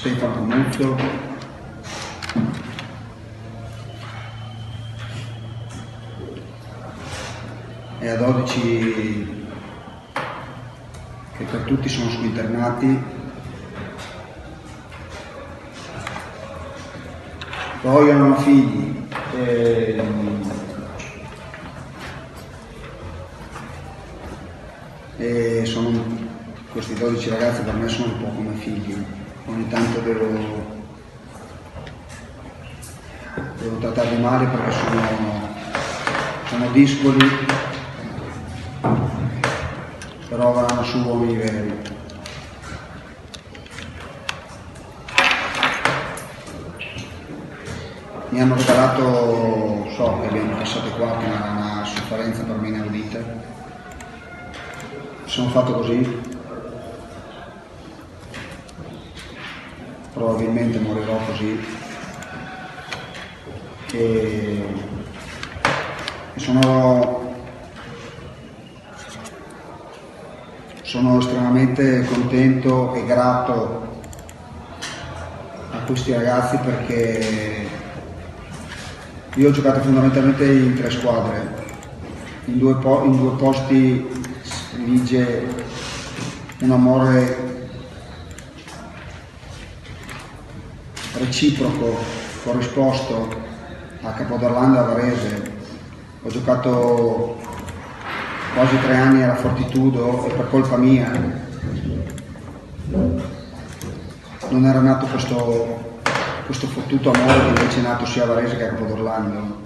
Stefano Comuzzo, e a 12 che per tutti sono squinternati. Poi io non ho figli e questi 12 ragazzi per me sono un po' come figli. Ogni tanto devo trattarli male perché sono discoli, però vanno su uomini veri. Mi hanno regalato, so che abbiamo passato qua, che era una sofferenza per me inaudita. Sono fatto così. Probabilmente morirò così. E sono estremamente contento e grato a questi ragazzi perché io ho giocato fondamentalmente in 3 squadre, in due posti vige un amore reciproco, corrisposto a Capodorlando e a Varese. Ho giocato quasi 3 anni alla Fortitudo e per colpa mia non era nato questo fottuto amore che invece è nato sia a Varese che a Capodorlando.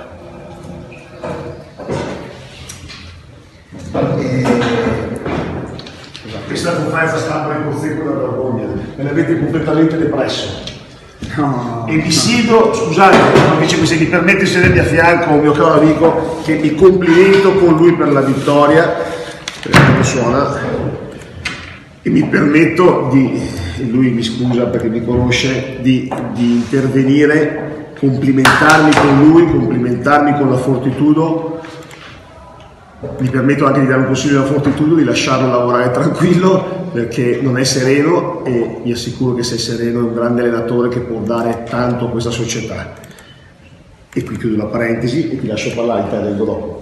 Questa conferenza stampa è conseguita da vergogna, me l'avete completamente depresso. No. E vi siedo, scusate, invece se mi permette di sedermi a fianco un mio caro amico che mi complimento con lui per la vittoria, perché suona, e mi permetto lui mi scusa perché mi conosce, di intervenire, complimentarmi con lui, complimentarmi con la Fortitudo. Mi permetto anche di dare un consiglio alla Fortitudo di lasciarlo lavorare tranquillo perché non è sereno e vi assicuro che se è sereno è un grande allenatore che può dare tanto a questa società. E qui chiudo la parentesi e ti lascio parlare, ti vengo dopo.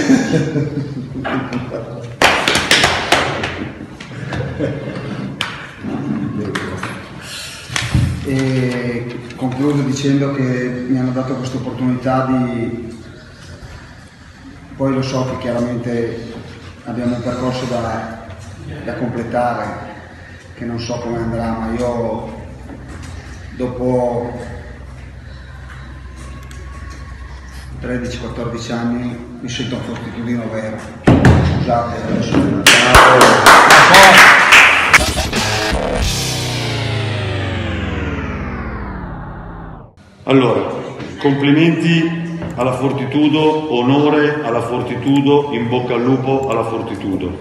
E concludo dicendo che mi hanno dato questa opportunità di... Poi lo so che chiaramente abbiamo un percorso da completare, che non so come andrà, ma io dopo 13-14 anni mi sento un fortitudino vero. Scusate adesso. Allora, complimenti alla Fortitudo, onore alla Fortitudo, in bocca al lupo alla Fortitudo.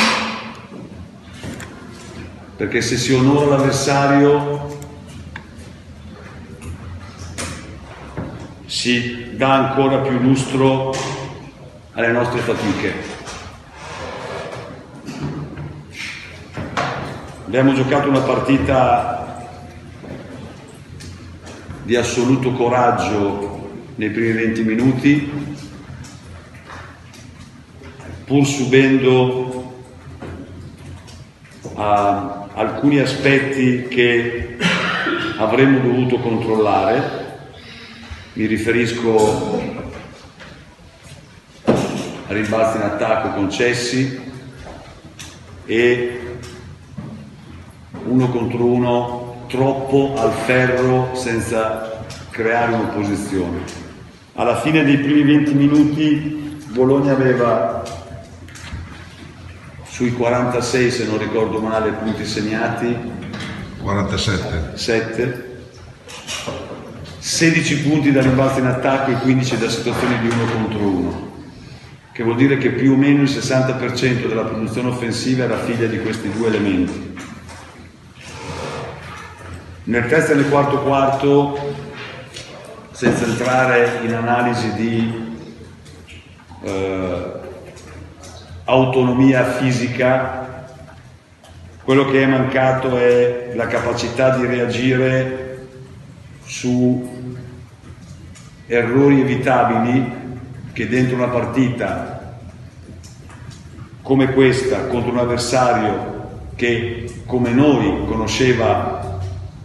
Perché se si onora l'avversario si dà ancora più lustro alle nostre fatiche. Abbiamo giocato una partita di assoluto coraggio nei primi 20 minuti, pur subendo alcuni aspetti che avremmo dovuto controllare. Mi riferisco a rimbalzi in attacco concessi e 1 contro 1 troppo al ferro senza creare un'opposizione. Alla fine dei primi 20 minuti Bologna aveva sui 46, se non ricordo male, punti segnati, 47, 16 punti da rimbalzo in attacco e 15 da situazioni di 1 contro 1, che vuol dire che più o meno il 60% della produzione offensiva era figlia di questi 2 elementi. Nel terzo e nel quarto quarto, senza entrare in analisi di autonomia fisica, Quello che è mancato è la capacità di reagire su errori evitabili che dentro una partita come questa, contro un avversario che come noi conosceva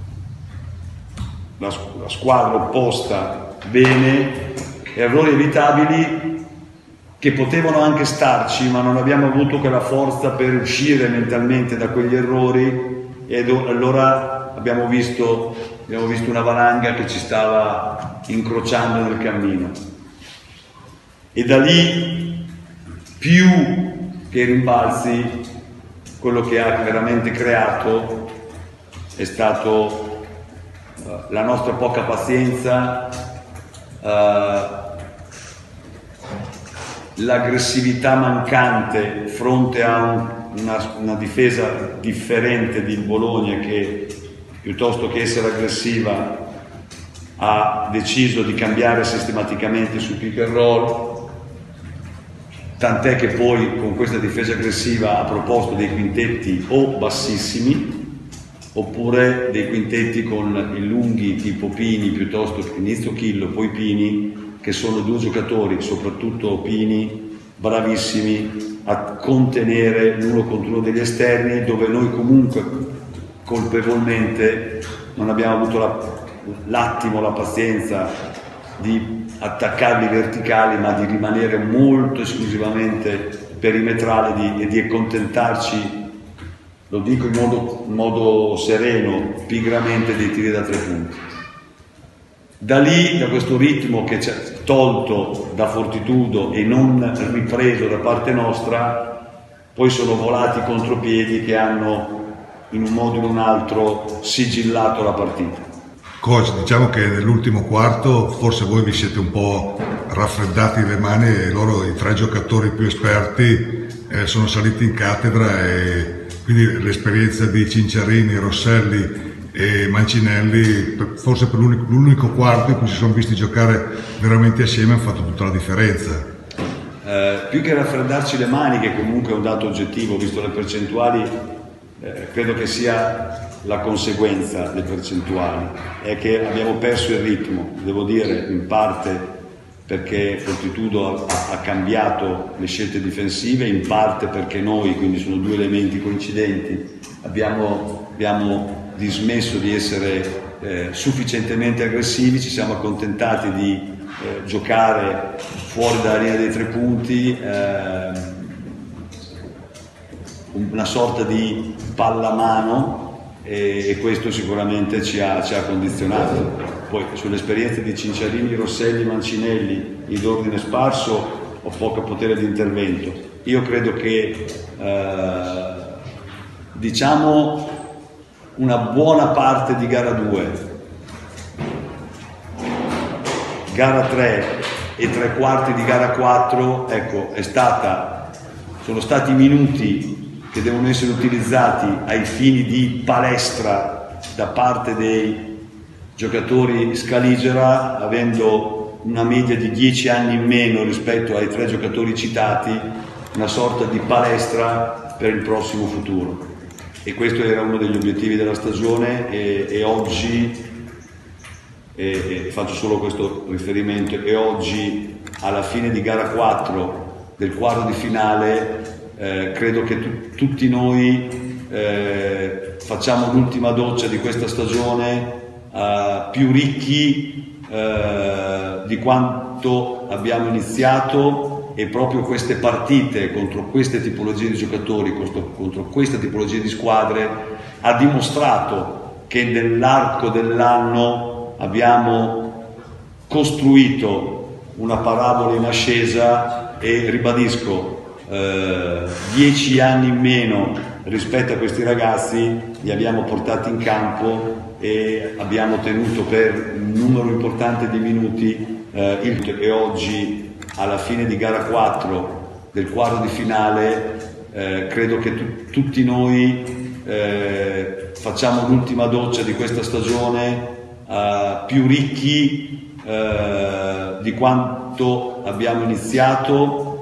la squadra opposta bene, errori evitabili che potevano anche starci, ma non abbiamo avuto quella forza per uscire mentalmente da quegli errori, e allora abbiamo visto una valanga che ci stava incrociando nel cammino. E da lì, più che i rimbalzi, quello che ha veramente creato è stato la nostra poca pazienza, l'aggressività mancante fronte a una difesa differente di Bologna, che piuttosto che essere aggressiva ha deciso di cambiare sistematicamente sul pick and roll, tant'è che poi con questa difesa aggressiva ha proposto dei quintetti o bassissimi oppure dei quintetti con i lunghi tipo Pini, piuttosto che inizio Chillo poi Pini, che sono due giocatori, soprattutto Pini, bravissimi a contenere l'uno contro uno degli esterni, dove noi comunque colpevolmente non abbiamo avuto l'attimo, la pazienza di attaccarli verticali, ma di rimanere molto esclusivamente perimetrali e di accontentarci, lo dico in modo sereno, pigramente, dei tiri da 3 punti. Da lì, da questo ritmo che ci ha tolto da Fortitudo e non ripreso da parte nostra, poi sono volati contropiedi che hanno in un modo o in un altro sigillato la partita. Coach, diciamo che nell'ultimo quarto forse voi vi siete un po' raffreddati le mani e loro, i 3 giocatori più esperti, sono saliti in cattedra, e quindi l'esperienza di Cinciarini, Rosselli e Mancinelli, forse per l'unico quarto in cui si sono visti giocare veramente assieme, hanno fatto tutta la differenza. Più che raffreddarci le mani, che comunque è un dato oggettivo, visto le percentuali, credo che sia la conseguenza, le percentuali, è che abbiamo perso il ritmo, devo dire, in parte perché Fortitudo ha cambiato le scelte difensive, in parte perché noi, quindi sono 2 elementi coincidenti, abbiamo dismesso di essere sufficientemente aggressivi, ci siamo accontentati di giocare fuori dalla linea dei 3 punti, una sorta di pallamano, e questo sicuramente ci ha condizionato. Poi sulle esperienze di Cinciarini, Rosselli, Mancinelli in ordine sparso ho poco potere di intervento. Io credo che diciamo una buona parte di gara 2, gara 3 e 3/4 di gara 4, ecco, sono stati minuti che devono essere utilizzati ai fini di palestra da parte dei giocatori Scaligera, avendo una media di 10 anni in meno rispetto ai 3 giocatori citati, una sorta di palestra per il prossimo futuro. E questo era uno degli obiettivi della stagione, e oggi, faccio solo questo riferimento, e oggi alla fine di gara 4 del quarto di finale credo che tutti noi facciamo l'ultima doccia di questa stagione più ricchi di quanto abbiamo iniziato, e proprio queste partite contro queste tipologie di giocatori, contro questa tipologia di squadre, ha dimostrato che nell'arco dell'anno abbiamo costruito una parabola in ascesa, e ribadisco, 10 anni in meno rispetto a questi ragazzi li abbiamo portati in campo e abbiamo tenuto per un numero importante di minuti e oggi alla fine di gara 4 del quarto di finale credo che tutti noi facciamo l'ultima doccia di questa stagione più ricchi di quanto abbiamo iniziato,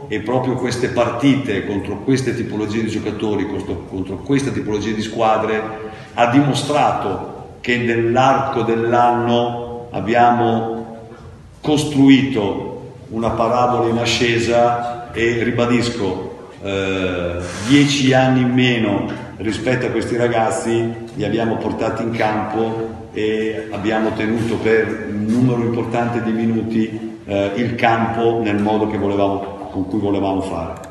e proprio queste partite contro queste tipologie di giocatori, contro questa tipologia di squadre, ha dimostrato che nell'arco dell'anno abbiamo costruito una parabola in ascesa e ribadisco, 10 anni in meno rispetto a questi ragazzi li abbiamo portati in campo e abbiamo tenuto per un numero importante di minuti il campo nel modo che con cui volevamo fare.